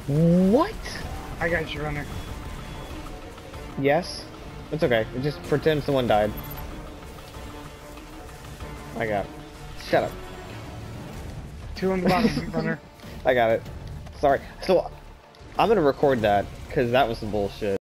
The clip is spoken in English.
What? I got you, runner. Yes? It's okay. Just pretend someone died. I got it. Shut up. 2 on the bottom, runner. I got it. Sorry. So, I'm gonna record that, because that was some bullshit.